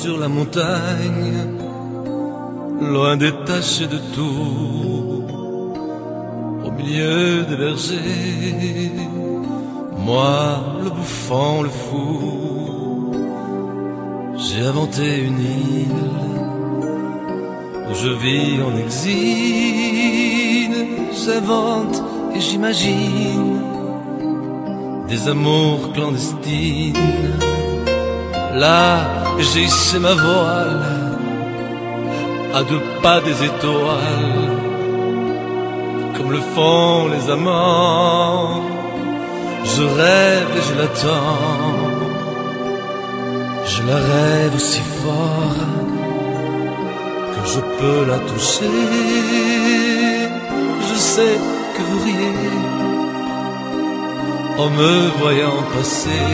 sur la montagne, loin des taches de tout, au milieu des bergers, moi le bouffon, le fou, j'ai inventé une île où je vis en exil. J'invente et j'imagine des amours clandestines. Là, j'ai hissé ma voile à 2 pas des étoiles, comme le font les amants. Je rêve et je l'attends, je la rêve aussi fort que je peux la toucher. Je sais que vous riez en me voyant passer.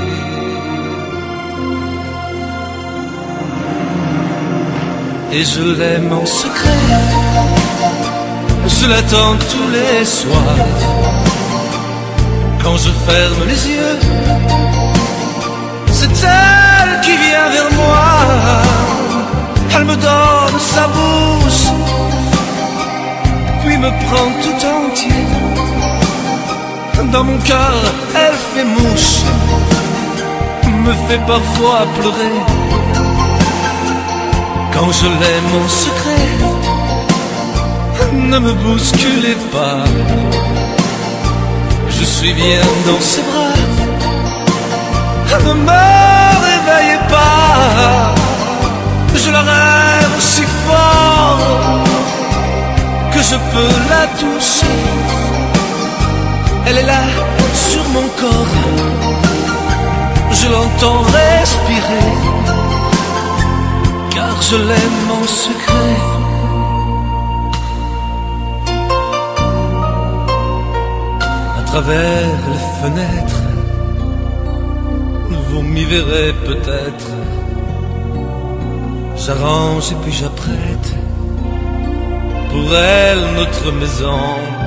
Et je l'aime en secret, je l'attends tous les soirs. Quand je ferme les yeux, c'est elle qui vient vers moi. Elle me donne sa bouche, puis me prend tout entier. Dans mon cœur, elle fait mouche, me fait parfois pleurer. Quand je l'aime en secret, ne me bousculez pas, je suis bien dans ses bras. Ne me réveillez pas, je la rêve si fort que je peux la toucher. Elle est là sur mon corps, je l'entends respirer, car je l'aime en secret. À travers les fenêtres, vous m'y verrez peut-être. J'arrange et puis j'apprête pour elle notre maison.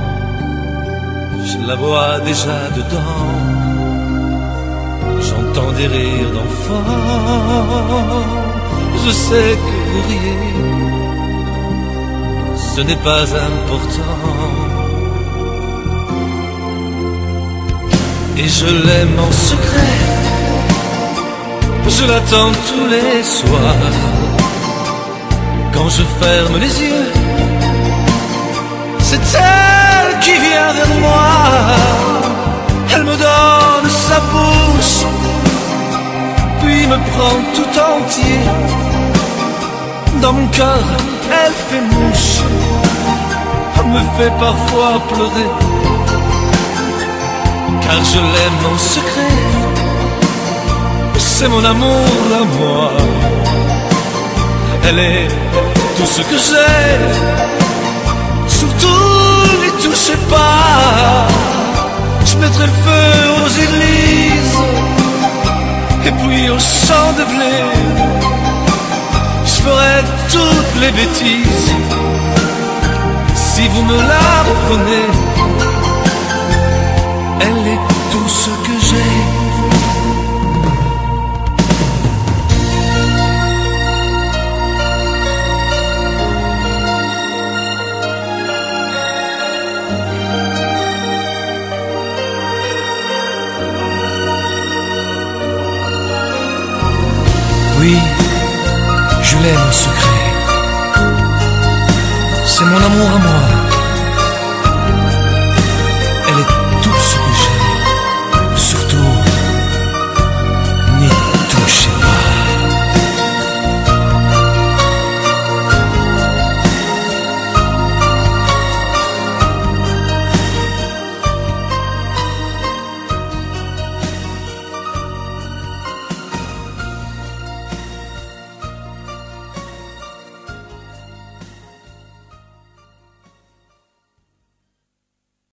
Je la vois déjà dedans, j'entends des rires d'enfants. Je sais que vous riez, ce n'est pas important. Et je l'aime en secret, je l'attends tous les soirs. Quand je ferme les yeux, c'est elle qui vient vers moi. Elle me donne sa bouche, puis me prend tout entier. Dans mon cœur, elle fait mouche, me fait parfois pleurer, car je l'aime en secret. C'est mon amour à moi. Elle est tout ce que j'ai. Surtout n'y touchez pas. Je mettrai le feu aux églises et puis aux champs de blé. Je ferai toutes les bêtises si vous me la prenez. Elle est tout ce que j'ai. Oui, je l'aime en secret. C'est mon amour à moi.